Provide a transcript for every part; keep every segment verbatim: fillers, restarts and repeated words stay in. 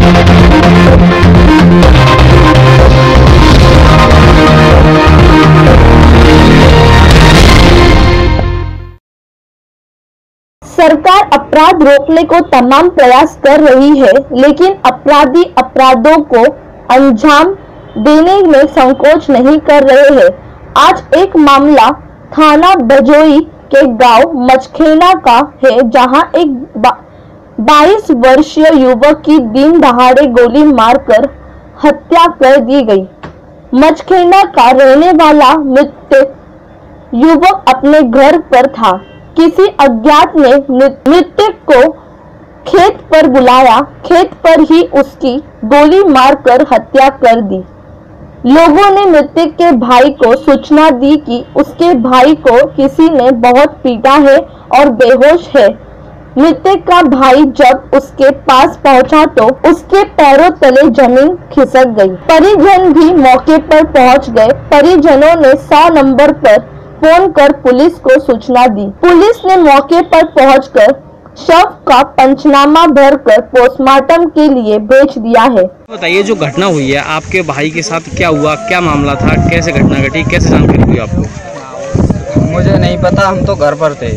सरकार अपराध रोकने को तमाम प्रयास कर रही है, लेकिन अपराधी अपराधों को अंजाम देने में संकोच नहीं कर रहे हैं। आज एक मामला थाना बजोई के गांव मचखेना का है, जहां एक बाईस वर्षीय युवक की दिन दहाड़े गोली मारकर हत्या कर दी गई। मचखेना का रहने वाला मृतक युवक अपने घर पर था। किसी अज्ञात ने मृतक को खेत पर बुलाया, खेत पर ही उसकी गोली मारकर हत्या कर दी। लोगों ने मृतक के भाई को सूचना दी कि उसके भाई को किसी ने बहुत पीटा है और बेहोश है। मृतक का भाई जब उसके पास पहुंचा तो उसके पैरों तले जमीन खिसक गई। परिजन भी मौके पर पहुंच गए। परिजनों ने सौ नंबर पर फोन कर पुलिस को सूचना दी। पुलिस ने मौके पर पहुंचकर शव का पंचनामा भरकर पोस्टमार्टम के लिए भेज दिया है। बताइए, जो घटना हुई है आपके भाई के साथ, क्या हुआ, क्या मामला था, कैसे घटना घटी, कैसे जानकारी हुई आपको? मुझे नहीं पता, हम तो घर पर थे।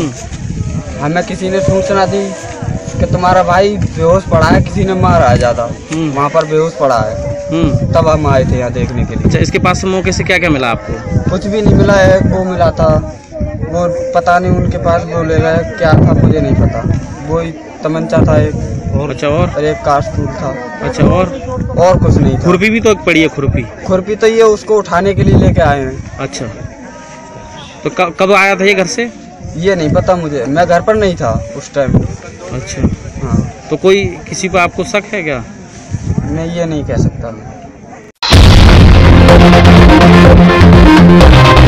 हमें किसी ने सूचना दी कि तुम्हारा भाई बेहोश पड़ा है, किसी ने मारा ज्यादा, वहाँ पर बेहोश पड़ा है। तब हम आए थे यहाँ देखने के लिए। अच्छा, इसके पास मौके से क्या क्या मिला आपको? कुछ भी नहीं मिला है, वो मिला था, वो पता नहीं उनके पास बोले गए क्या था, मुझे नहीं पता। वो तमंचा था एक, और अच्छा और, और एक कारतूस था। अच्छा और और कुछ नहीं था। खुरपी भी तो एक पड़ी है? खुरपी खुरपी तो ये उसको उठाने के लिए लेके आए हैं। अच्छा, तो कब कब आया था ये घर से? ये नहीं पता मुझे, मैं घर पर नहीं था उस टाइम। अच्छा हाँ, तो कोई किसी पर आपको शक है क्या? मैं ये नहीं कह सकता।